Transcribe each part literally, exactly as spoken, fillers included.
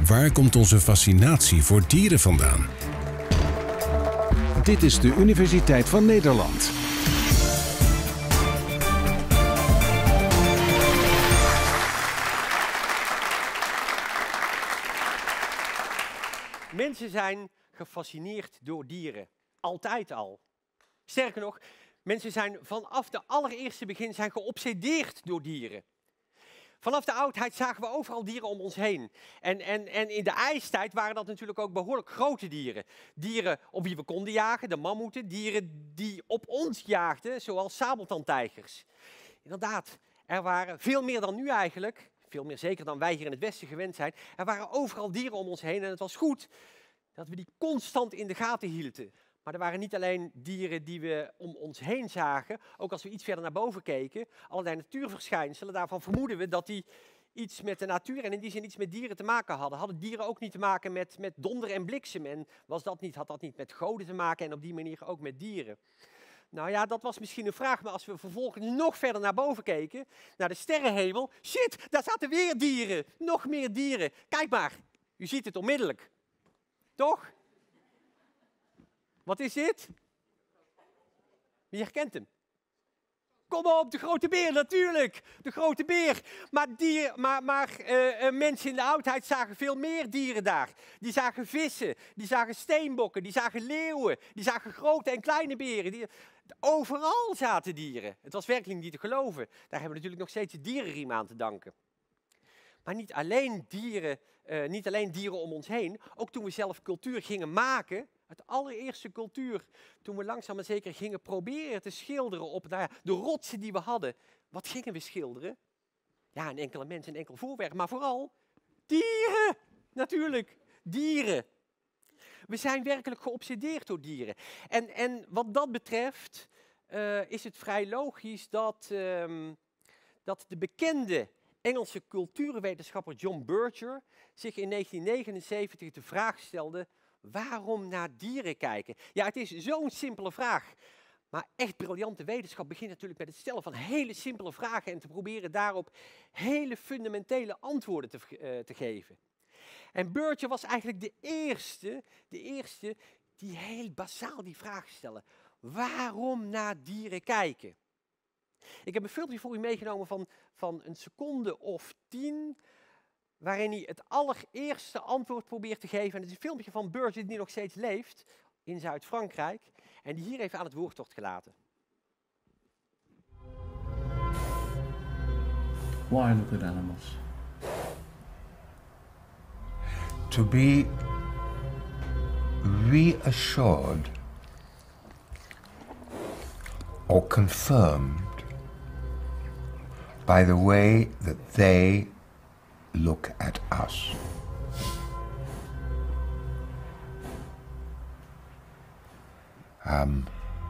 Waar komt onze fascinatie voor dieren vandaan? Dit is de Universiteit van Nederland. Mensen zijn gefascineerd door dieren. Altijd al. Sterker nog, mensen zijn vanaf de allereerste begin zijn geobsedeerd door dieren. Vanaf de oudheid zagen we overal dieren om ons heen. En, en, en in de ijstijd waren dat natuurlijk ook behoorlijk grote dieren. Dieren op wie we konden jagen, de mammoeten. Dieren die op ons jaagden, zoals sabeltandtijgers. Inderdaad, er waren veel meer dan nu eigenlijk. Veel meer zeker dan wij hier in het Westen gewend zijn. Er waren overal dieren om ons heen en het was goed dat we die constant in de gaten hielden. Maar er waren niet alleen dieren die we om ons heen zagen, ook als we iets verder naar boven keken, allerlei natuurverschijnselen, daarvan vermoeden we dat die iets met de natuur en in die zin iets met dieren te maken hadden. Hadden dieren ook niet te maken met, met donder en bliksem en was dat niet, had dat niet met goden te maken en op die manier ook met dieren? Nou ja, dat was misschien een vraag, maar als we vervolgens nog verder naar boven keken, naar de sterrenhemel, shit, daar zaten weer dieren, nog meer dieren. Kijk maar, u ziet het onmiddellijk. Toch? Wat is dit? Wie herkent hem? Kom op, de grote beer, natuurlijk. De grote beer. Maar, dier, maar, maar uh, uh, mensen in de oudheid zagen veel meer dieren daar. Die zagen vissen, die zagen steenbokken, die zagen leeuwen, die zagen grote en kleine beren. Die, overal zaten dieren. Het was werkelijk niet te geloven. Daar hebben we natuurlijk nog steeds de dierenriem aan te danken. Maar niet alleen dieren, uh, niet alleen dieren om ons heen. Ook toen we zelf cultuur gingen maken, het allereerste cultuur, toen we langzaam maar zeker gingen proberen te schilderen op nou ja, de rotsen die we hadden. Wat gingen we schilderen? Ja, een enkele mens, een enkel voorwerp, maar vooral dieren. Natuurlijk, dieren. We zijn werkelijk geobsedeerd door dieren. En, en wat dat betreft uh, is het vrij logisch dat, um, dat de bekende Engelse cultuurwetenschapper John Berger zich in negentien negenenzeventig de vraag stelde: waarom naar dieren kijken? Ja, het is zo'n simpele vraag. Maar echt briljante wetenschap begint natuurlijk met het stellen van hele simpele vragen en te proberen daarop hele fundamentele antwoorden te, uh, te geven. En Berger was eigenlijk de eerste, de eerste die heel basaal die vraag stelde: waarom naar dieren kijken? Ik heb een filmpje voor u meegenomen van, van een seconde of tien, waarin hij het allereerste antwoord probeert te geven. En het is een filmpje van Berger die nog steeds leeft in Zuid-Frankrijk en die hier even aan het woord wordt gelaten. Why look at animals? To be reassured or confirmed by the way that they look at us. Um,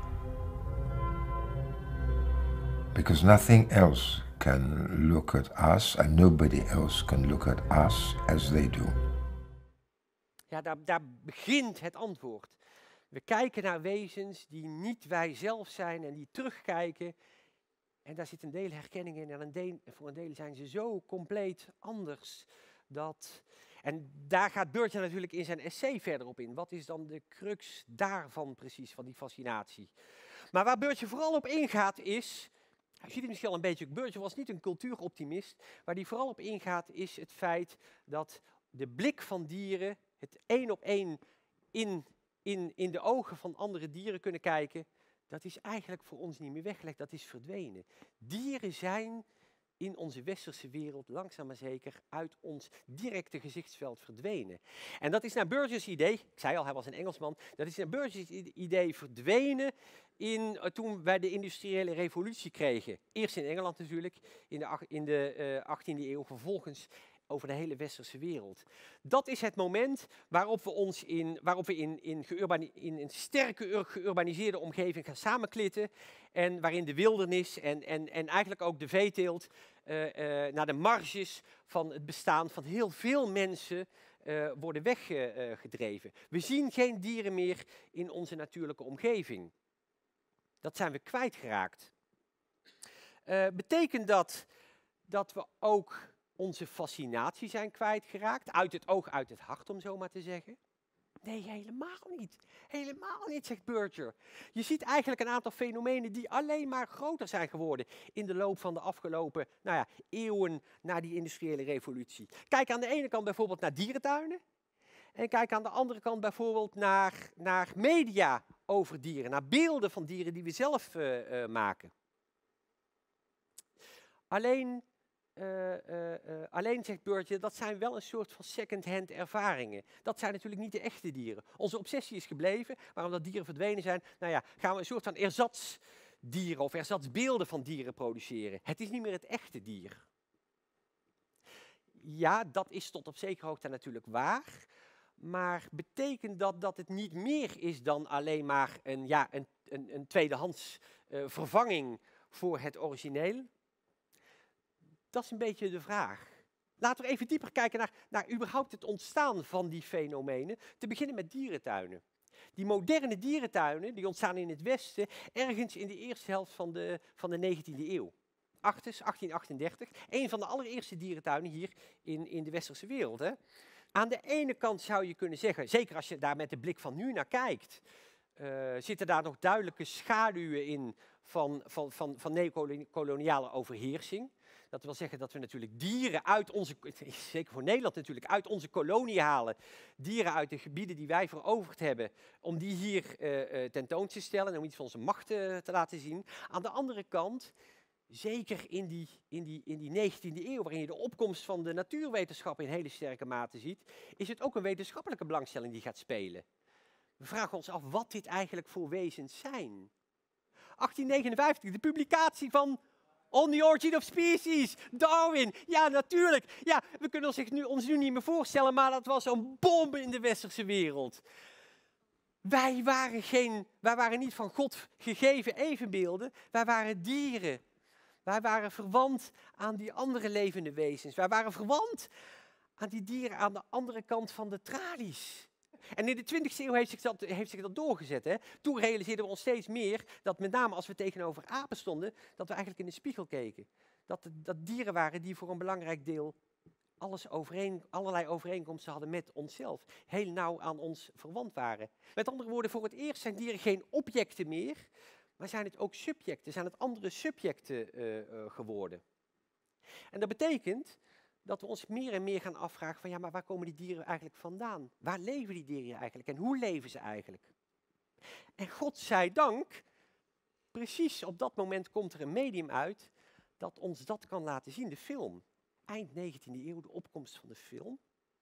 because nothing else can look at us and nobody else can look at us as they do. Ja, daar, daar begint het antwoord. We kijken naar wezens die niet wij zelf zijn en die terugkijken. En daar zit een deel herkenning in en een deel, voor een deel zijn ze zo compleet anders. Dat, en daar gaat Berger natuurlijk in zijn essay verder op in. Wat is dan de crux daarvan precies, van die fascinatie? Maar waar Berger vooral op ingaat is, je ziet het misschien al een beetje, Berger was niet een cultuuroptimist. Waar hij vooral op ingaat is het feit dat de blik van dieren, het één op één in, in, in de ogen van andere dieren kunnen kijken, dat is eigenlijk voor ons niet meer weggelegd, dat is verdwenen. Dieren zijn in onze westerse wereld langzaam maar zeker uit ons directe gezichtsveld verdwenen. En dat is naar Berger's idee, ik zei al, hij was een Engelsman, dat is naar Berger's idee verdwenen in, uh, toen wij de industriële revolutie kregen. Eerst in Engeland natuurlijk, in de, in de uh, achttiende eeuw, vervolgens over de hele westerse wereld. Dat is het moment waarop we ons in, waarop we in, in, in een sterke geurbaniseerde omgeving gaan samenklitten en waarin de wildernis en, en, en eigenlijk ook de veeteelt uh, uh, naar de marges van het bestaan van heel veel mensen uh, worden weggedreven. Uh, we zien geen dieren meer in onze natuurlijke omgeving. Dat zijn we kwijtgeraakt. Uh, betekent dat dat we ook onze fascinatie zijn kwijtgeraakt. Uit het oog, uit het hart, om zo maar te zeggen. Nee, helemaal niet. Helemaal niet, zegt Berger. Je ziet eigenlijk een aantal fenomenen die alleen maar groter zijn geworden in de loop van de afgelopen nou ja, eeuwen na die industriële revolutie. Kijk aan de ene kant bijvoorbeeld naar dierentuinen. En kijk aan de andere kant bijvoorbeeld naar, naar media over dieren, naar beelden van dieren die we zelf uh, uh, maken. Alleen, uh, uh, uh, alleen, zegt Berger, dat zijn wel een soort van second-hand ervaringen. Dat zijn natuurlijk niet de echte dieren. Onze obsessie is gebleven, maar omdat dieren verdwenen zijn, nou ja, gaan we een soort van ersatsdieren of ersatsbeelden van dieren produceren. Het is niet meer het echte dier. Ja, dat is tot op zekere hoogte natuurlijk waar. Maar betekent dat dat het niet meer is dan alleen maar een, ja, een, een, een tweedehands uh, vervanging voor het origineel? Dat is een beetje de vraag. Laten we even dieper kijken naar, naar überhaupt het ontstaan van die fenomenen. Te beginnen met dierentuinen. Die moderne dierentuinen die ontstaan in het Westen ergens in de eerste helft van de, van de negentiende eeuw. Artes, achttien achtendertig, een van de allereerste dierentuinen hier in, in de westerse wereld. Hè. Aan de ene kant zou je kunnen zeggen, zeker als je daar met de blik van nu naar kijkt, uh, zitten daar nog duidelijke schaduwen in van, van, van, van neocoloniale overheersing. Dat wil zeggen dat we natuurlijk dieren uit onze, zeker voor Nederland natuurlijk, uit onze kolonie halen. Dieren uit de gebieden die wij veroverd hebben, om die hier uh, uh, tentoon te stellen en om iets van onze macht uh, te laten zien. Aan de andere kant, zeker in die, in, die, in die negentiende eeuw, waarin je de opkomst van de natuurwetenschap in hele sterke mate ziet, is het ook een wetenschappelijke belangstelling die gaat spelen. We vragen ons af wat dit eigenlijk voor wezens zijn. achttien negenenvijftig, de publicatie van On the Origin of Species, Darwin. Ja, natuurlijk. Ja, we kunnen ons, nu, ons nu niet meer voorstellen, maar dat was een bom in de westerse wereld. Wij waren, geen, wij waren niet van God gegeven evenbeelden, wij waren dieren. Wij waren verwant aan die andere levende wezens. Wij waren verwant aan die dieren aan de andere kant van de tralies. En in de twintigste eeuw heeft zich dat, heeft zich dat doorgezet. Hè. Toen realiseerden we ons steeds meer dat met name als we tegenover apen stonden, dat we eigenlijk in de spiegel keken. Dat, dat dieren waren die voor een belangrijk deel alles overeen, allerlei overeenkomsten hadden met onszelf. Heel nauw aan ons verwant waren. Met andere woorden, voor het eerst zijn dieren geen objecten meer, maar zijn het ook subjecten, zijn het andere subjecten uh, uh, geworden. En dat betekent dat we ons meer en meer gaan afvragen van ja, maar waar komen die dieren eigenlijk vandaan? Waar leven die dieren eigenlijk en hoe leven ze eigenlijk? En God zij dank, precies op dat moment komt er een medium uit dat ons dat kan laten zien, de film. Eind negentiende eeuw, de opkomst van de film.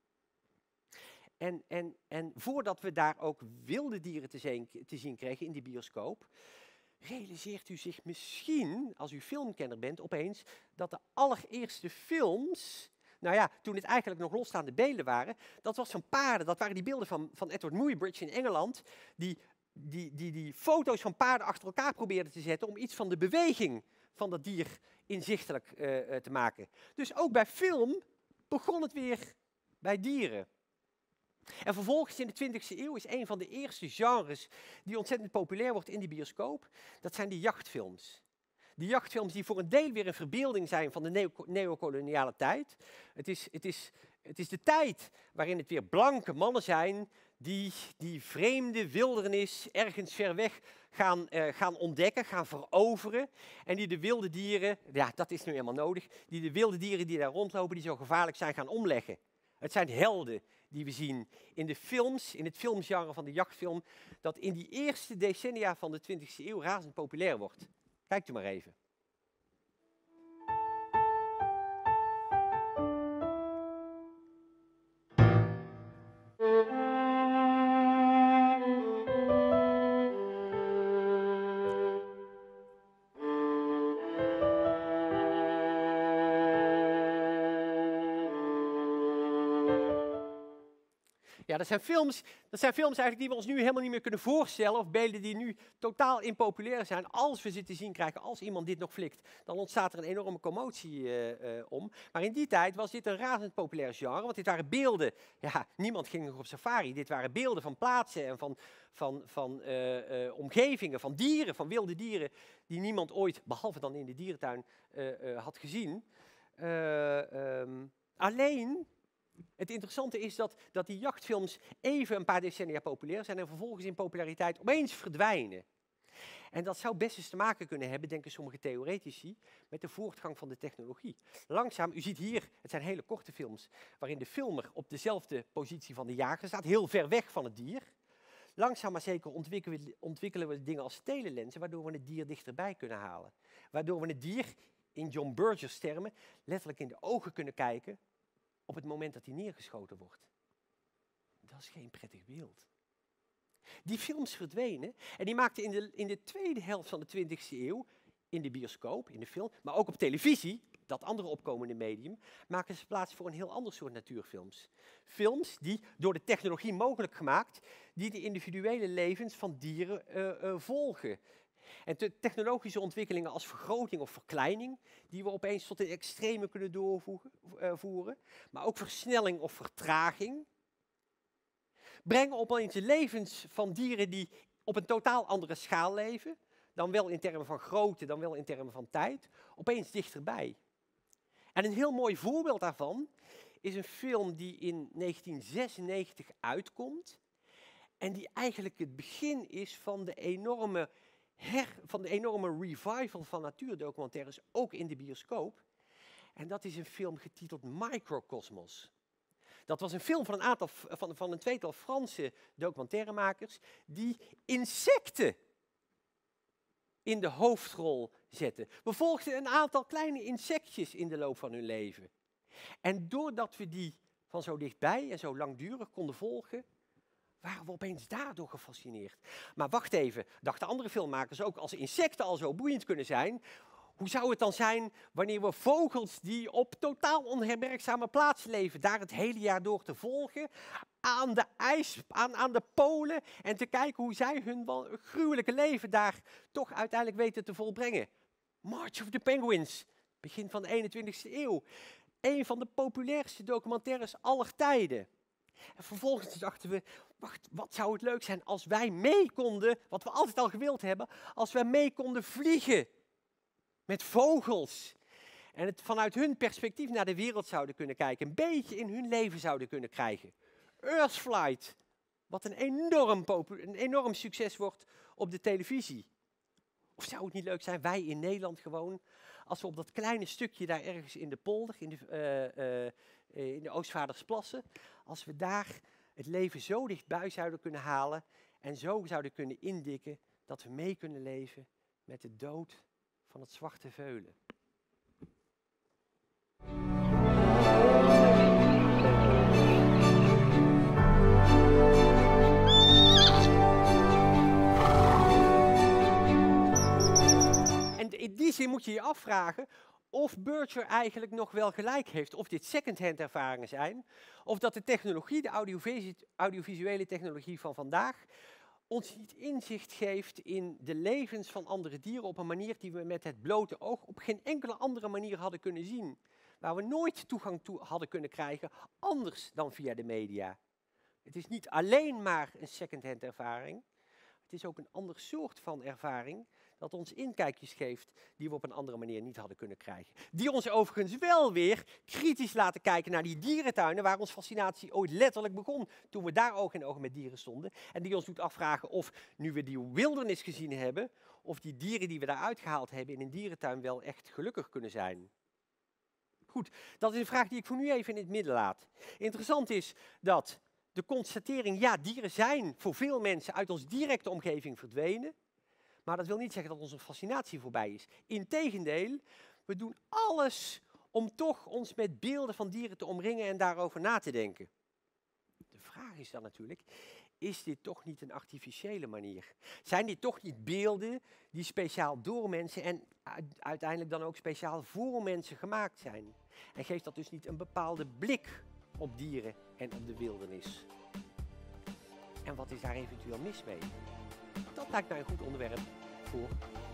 En, en, en voordat we daar ook wilde dieren te zien, te zien kregen in de bioscoop, realiseert u zich misschien, als u filmkenner bent, opeens dat de allereerste films, nou ja, toen het eigenlijk nog losstaande beelden waren, dat was van paarden, dat waren die beelden van, van Edward Muybridge in Engeland, die die, die die foto's van paarden achter elkaar probeerde te zetten om iets van de beweging van dat dier inzichtelijk uh, uh, te maken. Dus ook bij film begon het weer bij dieren. En vervolgens in de twintigste eeuw is een van de eerste genres die ontzettend populair wordt in de bioscoop, dat zijn die jachtfilms. Die jachtfilms die voor een deel weer een verbeelding zijn van de neo neocoloniale tijd. Het is, het, is, het is de tijd waarin het weer blanke mannen zijn die die vreemde wildernis ergens ver weg gaan, uh, gaan ontdekken, gaan veroveren. En die de wilde dieren, ja dat is nu helemaal nodig, die de wilde dieren die daar rondlopen, die zo gevaarlijk zijn, gaan omleggen. Het zijn helden die we zien in de films, in het filmgenre van de jachtfilm, dat in die eerste decennia van de twintigste eeuw razend populair wordt. Kijkt u maar even. Ja, dat zijn films, dat zijn films eigenlijk die we ons nu helemaal niet meer kunnen voorstellen, of beelden die nu totaal impopulair zijn. Als we ze te zien krijgen, als iemand dit nog flikt, dan ontstaat er een enorme commotie uh, uh, om. Maar in die tijd was dit een razend populair genre, want dit waren beelden, ja, niemand ging nog op safari, dit waren beelden van plaatsen en van, van, van uh, uh, omgevingen, van dieren, van wilde dieren, die niemand ooit, behalve dan in de dierentuin, uh, uh, had gezien. Uh, um, Alleen, het interessante is dat, dat die jachtfilms even een paar decennia populair zijn en vervolgens in populariteit opeens verdwijnen. En dat zou best eens te maken kunnen hebben, denken sommige theoretici, met de voortgang van de technologie. Langzaam, u ziet hier, het zijn hele korte films, waarin de filmer op dezelfde positie van de jager staat, heel ver weg van het dier. Langzaam maar zeker ontwikkelen we, ontwikkelen we dingen als telelensen, waardoor we het dier dichterbij kunnen halen. Waardoor we het dier, in John Berger's termen, letterlijk in de ogen kunnen kijken op het moment dat hij neergeschoten wordt. Dat is geen prettig beeld. Die films verdwenen en die maakten in de, in de tweede helft van de twintigste eeuw, in de bioscoop, in de film, maar ook op televisie, dat andere opkomende medium, maken ze plaats voor een heel ander soort natuurfilms. Films die door de technologie mogelijk gemaakt, die de individuele levens van dieren uh, uh, volgen. En de technologische ontwikkelingen als vergroting of verkleining, die we opeens tot in extreme kunnen doorvoeren, maar ook versnelling of vertraging, brengen opeens de levens van dieren die op een totaal andere schaal leven, dan wel in termen van grootte, dan wel in termen van tijd, opeens dichterbij. En een heel mooi voorbeeld daarvan is een film die in negentien zesennegentig uitkomt en die eigenlijk het begin is van de enorme, her, van de enorme revival van natuurdocumentaires, ook in de bioscoop. En dat is een film getiteld Microcosmos. Dat was een film van een, aantal, van, van een tweetal Franse documentairemakers die insecten in de hoofdrol zetten. We volgden een aantal kleine insectjes in de loop van hun leven. En doordat we die van zo dichtbij en zo langdurig konden volgen, waren we opeens daardoor gefascineerd. Maar wacht even, dachten andere filmmakers ook, als insecten al zo boeiend kunnen zijn, hoe zou het dan zijn wanneer we vogels die op totaal onherbergzame plaatsen leven, daar het hele jaar door te volgen, aan de ijs, aan, aan de polen en te kijken hoe zij hun gruwelijke leven daar toch uiteindelijk weten te volbrengen. March of the Penguins, begin van de eenentwintigste eeuw. Een van de populairste documentaires aller tijden. En vervolgens dachten we, wacht, wat zou het leuk zijn als wij mee konden, wat we altijd al gewild hebben, als wij mee konden vliegen met vogels. En het vanuit hun perspectief naar de wereld zouden kunnen kijken, een beetje in hun leven zouden kunnen krijgen. Earthflight, wat een enorm, een enorm succes wordt op de televisie. Of zou het niet leuk zijn, wij in Nederland gewoon, als we op dat kleine stukje daar ergens in de polder, in de, uh, uh, in de Oostvaardersplassen, als we daar het leven zo dichtbij zouden kunnen halen en zo zouden kunnen indikken dat we mee kunnen leven met de dood van het zwarte veulen. En in die zin moet je je afvragen of Berger eigenlijk nog wel gelijk heeft, of dit second-hand ervaringen zijn, of dat de technologie, de audiovisuele, audiovisuele technologie van vandaag, ons niet inzicht geeft in de levens van andere dieren op een manier die we met het blote oog op geen enkele andere manier hadden kunnen zien. Waar we nooit toegang toe hadden kunnen krijgen, anders dan via de media. Het is niet alleen maar een second-hand ervaring, het is ook een ander soort van ervaring dat ons inkijkjes geeft die we op een andere manier niet hadden kunnen krijgen. Die ons overigens wel weer kritisch laten kijken naar die dierentuinen waar onze fascinatie ooit letterlijk begon toen we daar oog in oog met dieren stonden. En die ons doet afvragen of, nu we die wildernis gezien hebben, of die dieren die we daar uitgehaald hebben in een dierentuin wel echt gelukkig kunnen zijn. Goed, dat is een vraag die ik voor nu even in het midden laat. Interessant is dat de constatering, ja, dieren zijn voor veel mensen uit onze directe omgeving verdwenen. Maar dat wil niet zeggen dat onze fascinatie voorbij is. Integendeel, we doen alles om toch ons met beelden van dieren te omringen en daarover na te denken. De vraag is dan natuurlijk, is dit toch niet een artificiële manier? Zijn dit toch niet beelden die speciaal door mensen en uiteindelijk dan ook speciaal voor mensen gemaakt zijn? En geeft dat dus niet een bepaalde blik op dieren en op de wildernis? En wat is daar eventueel mis mee? Dat lijkt mij een goed onderwerp voor